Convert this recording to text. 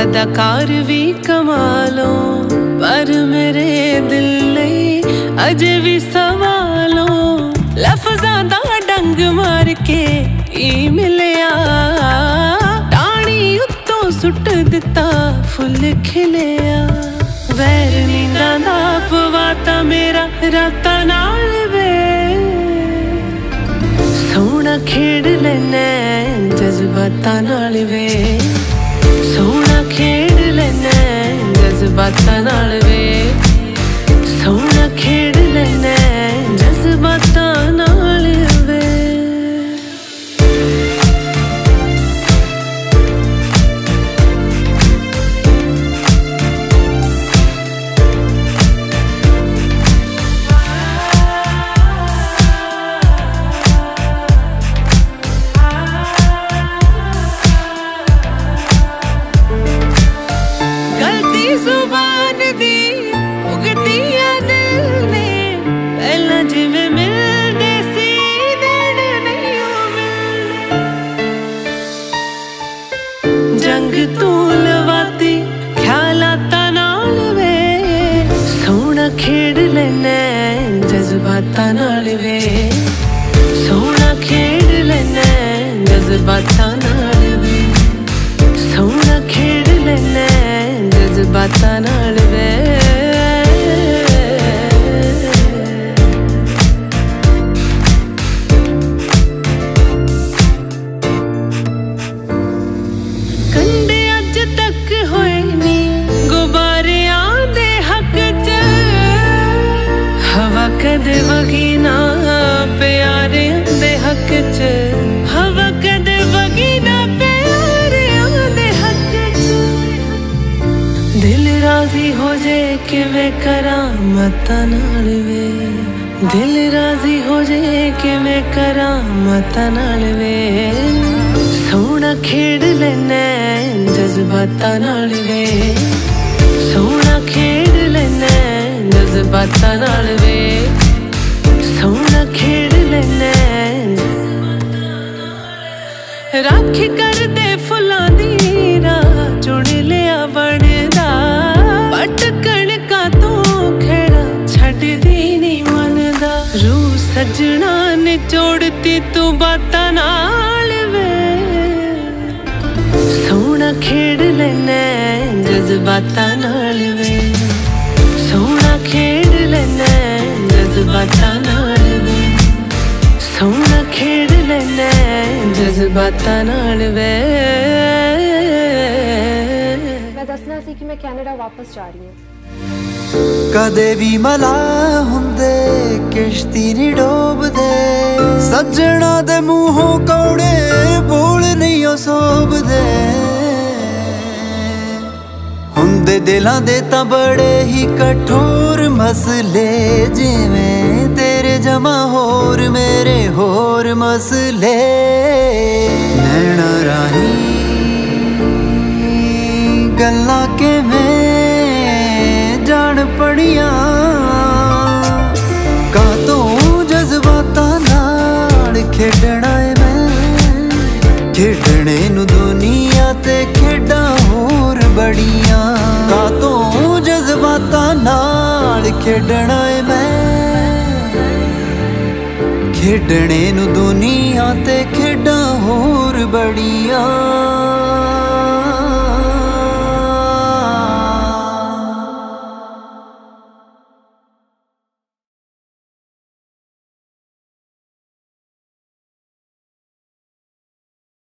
अदाकार भी कमालों, पर मेरे दिल नहीं अजे भी सवालों। लफ्ज़ां दा डंग मार के ई मिलिया, टाणी उत्तों सुट दिता फुल खिलिया। वैर नींदा दा पवाता मेरा राता नाल वे, सोहना खेड लेना जज्बातां नाल वे। सोहना खेड लेना जज्बातां नाल वे, सोहना खेड लेना जज्बातां नाल वे। जुबान दी उगदिया दिल ने, पहला जिवें मिलदे सी देण नहीं मिलने। जंग तू लवाती ख्यालातां नाल वे, सोहना खेड लेना जज्बातां नाल वे। सोहना खेड लेना जज्बातां नाल वे, सोहना खेड लेना जज्बातां नाल वे। कंडे अज तक होए नी गुबारियां दे हक च, हवा कदे वगी ना प्यारियां दे हक च। हवा कदे वगी ना प्यारियां दे हक च। दिल राजी हो जे कि मैं करामतां नाल वे, दिल राजी हो जे कि मैं करामतां नाल वे। सोहना खेड लेना जज्बातां नाल वे, सोहना खेड लेना जज्बातां नाल वे। सोहना खेड लेना राखी करदे फुल्लां दी राह, चुन लिया बनदा पटकण का तो खेड़ा छड्डदी नी मनदा। रूह सजना ने जोड़ती तू बातां नाल वे, सोहना खेड लेना जज्बातां नाल वे। सोहना खेड लेना जज्बातां नाल वे, सोहना खेड लेना जज्बातां नाल वे। मैं दसना सी कि मैं कैनेडा वापस जा रही हूँ। कदे भी मला हुंदे किश्ती नी डोबदे, सज्जणा दे मूहों कौड़े बोल नहीं ओ सोबदे। हुंदे दिलां दे तां बड़े ही कठोर मसले, जिवें तेरे जमा होर मेरे होर मसले। नैना राही गल्लां किवें जान पड़ियां, कातों जज्बातां नाल खेडना ऐ मैं। खेडने नू दुनिया ते खेडां होर बड़ियां, कातों जज्बातां नाल खेडना ऐ मैं। खेडने नू दुनिया ते खेडां होर बड़ियां।